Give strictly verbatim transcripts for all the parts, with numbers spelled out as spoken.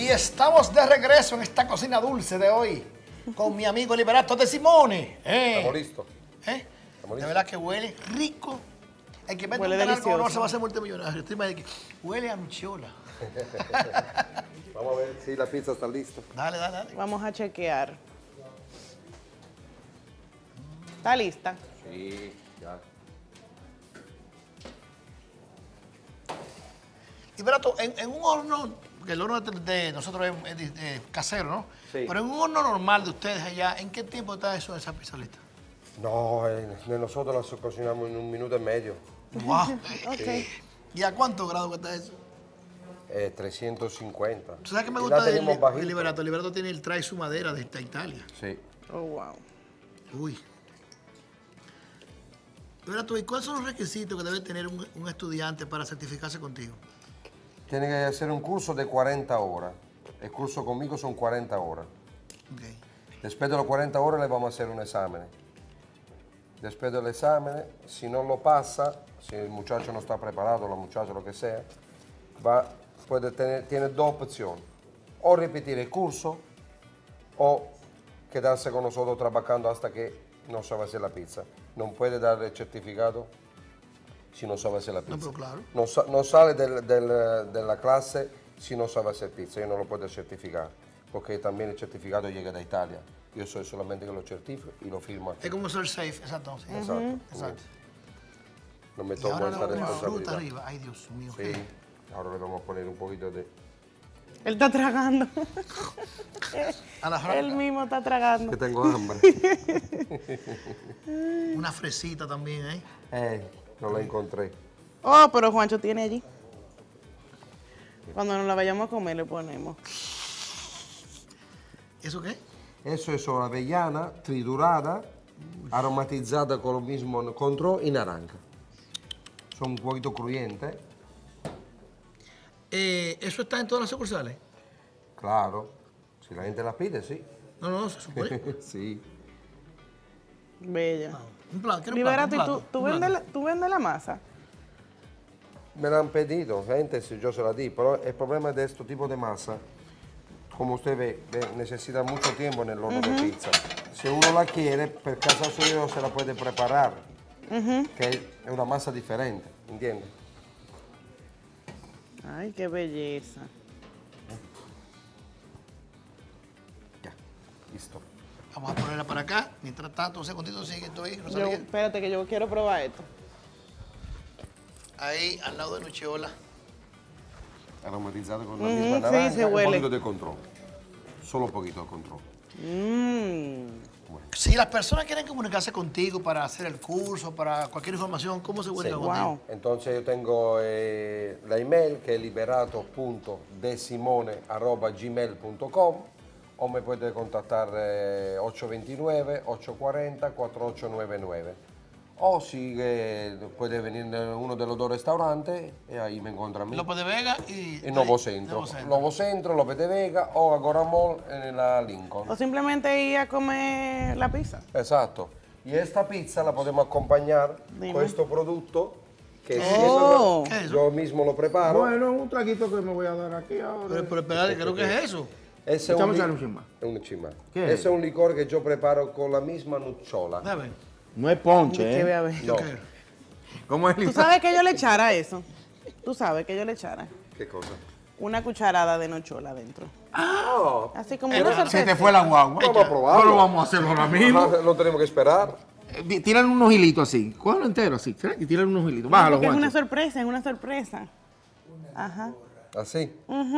Y estamos de regreso en esta cocina dulce de hoy con mi amigo Liberato De Simone. ¿Eh? Estamos listos. ¿Eh? Estamos listos. De verdad que huele rico. El que mete Huele un canal como delicioso. no se va a hacer multimillonario. Estoy más de que huele a nuchiola. Vamos a ver si la pizza está lista. Dale, dale, dale. Vamos a chequear. ¿Está lista? Sí, ya. Liberato, en, en un horno, porque el horno de, de nosotros es, es, es, es casero, ¿no? Sí. Pero en un horno normal de ustedes allá, ¿en qué tiempo está eso, esa pizza lista? No, eh, nosotros la cocinamos en un minuto y medio. ¡Wow! Ok. ¿Y a cuántos grados está eso? Eh, trescientos cincuenta. ¿Tú sabes qué me Y gusta la del tenemos del bajita. Liberato? El Liberato tiene el trae su madera de esta Italia. Sí. Oh, wow. Uy. Liberato, ¿y cuáles son los requisitos que debe tener un, un estudiante para certificarse contigo? Tiene que hacer un curso de cuarenta horas. El curso conmigo son cuarenta horas. Okay. Después de las cuarenta horas le vamos a hacer un examen. Después del examen, si no lo pasa, si el muchacho no está preparado, la muchacha, lo que sea, va, puede tener, tiene dos opciones. O repetir el curso o quedarse con nosotros trabajando hasta que no sabe hacer la pizza. No puede dar el certificado si no sabe hacer la pizza. No, pero claro. No, sa- no sale del- del- de la clase si no sabe hacer pizza. Yo no lo puedo certificar, porque también el certificado llega de Italia. Yo soy solamente que lo certifico y lo firmo aquí. Es como ser safe, exacto. Sí. Exacto. Exacto. No me Y tomo ahora esta le vamos a fruta responsabilidad. arriba. Ay, Dios mío. Sí. Ahora le vamos a poner un poquito de... Él está tragando. A la franca. Él mismo está tragando. Que tengo hambre. Una fresita también, ¿eh? Eh, no la encontré. Oh, pero Juancho tiene allí. Cuando nos la vayamos a comer le ponemos. ¿Eso qué? Eso es avellana triturada, aromatizada con lo mismo control y naranja. Son un poquito crujientes. Eh, ¿Eso está en todas las sucursales? Claro. Si la gente la pide, sí. No, no, se supone. Sí. Bella. Un plato, quiero un plato, Liberato, un ¿y tú, plato, tú, un vendes plato. la, tú vendes la masa? Me la han pedido, gente, si yo se la di, pero el problema de este tipo de masa, como usted ve, ve, necesita mucho tiempo en el horno de pizza. Si uno la quiere, per caso suyo se la puede preparar, que es una masa diferente, ¿entiendes? Ay, qué belleza. Ya, listo. Vamos a ponerla para acá. Mientras tanto, un segundito, sigue esto ahí, Yo, Rosalía. espérate que yo quiero probar esto. Ahí, al lado de Nuchiola. Aromatizado con la Ujú, misma sí, naranja, se un huele. poquito de control. Solo un poquito de control. Mmm. Si las personas quieren comunicarse contigo para hacer el curso, para cualquier información, ¿cómo se comunican Sí. contigo? Wow. Entonces yo tengo eh, la email que es liberato punto desimone arroba gmail punto com o me puede contactar eh, ocho dos nueve, ocho cuatro cero, cuatro ocho nueve nueve. O si eh, puede venir en uno de los dos restaurantes y ahí me encuentra a mí. López de Vega y... En Novo ahí, Centro. Novo Centro. Novo Centro, López de Vega o Agora Mall en la Lincoln. O simplemente ir a comer la pizza. Esatto. Y esta pizza la podemos acompañar Dime. con este producto que Oh. siempre ¿Qué es eso? yo mismo lo preparo. Bueno, un traguito que me voy a dar aquí ahora. Pero, pero espérate, ¿qué es lo que es eso? Ese es Echamos un, li- sal un chin más. un chin más. ¿Qué Ese es? es un licor que yo preparo con la misma nucciola. Dame. No es ponche, Que voy a ¿eh? ver. No. ¿Qué? ¿Cómo es? ¿Tú sabes que yo le echara eso? ¿Tú sabes que yo le echara? ¿Qué cosa? Una cucharada de nochola adentro. Ah, Así como Eh, una se Se te sorpresa. fue la guagua. vamos a probarlo. No lo vamos a hacer ahora mismo. no, no tenemos que esperar. Eh, Tiran unos hilitos así. Cógelo entero así. ¿Será que tiran unos hilitos? Bájalo, Porque es una Juancho. sorpresa, es una sorpresa. Ajá. Así.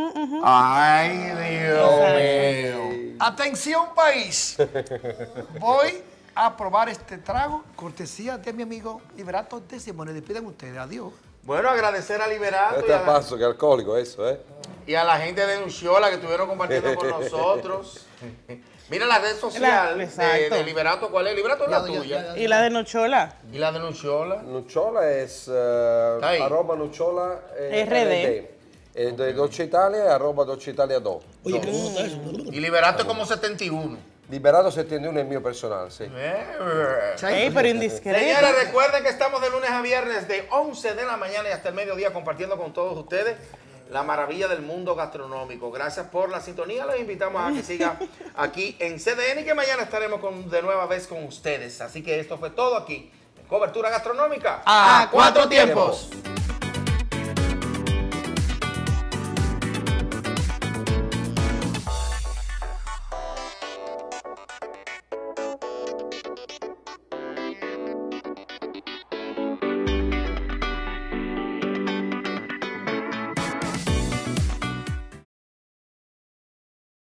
Ay, Dios mío. Atención, país. Voy a probar este trago, cortesía de mi amigo Liberato De Simone. Despiden ustedes. Adiós. Bueno, agradecer a Liberato y Este a, la, paso que alcohólico eso, ¿eh? y a la gente de Nuciola que estuvieron compartiendo con nosotros. Mira la red social La- de, exacto. de Liberato, ¿cuál es? Liberato es la Ya, ya, tuya. ya, ¿Y la de nochola? ¿Y la de Nuciola? Nucciola es eh, Está ahí. arroba nucciola eh, R D. R D. Eh, de Dolce Italia es arroba Dolce Italia dos. Oye, pero ¿cómo está eso? Y Liberato es como setenta y uno. Liberato setenta y uno es mío personal, sí. Eh. Ey, pero indiscreto. Señores, recuerden que estamos de lunes a viernes de once de la mañana y hasta el mediodía compartiendo con todos ustedes la maravilla del mundo gastronómico. Gracias por la sintonía. Los invitamos a que sigan aquí en C D N y que mañana estaremos con, de nueva vez con ustedes. Así que esto fue todo aquí. Cobertura gastronómica A cuatro tiempos.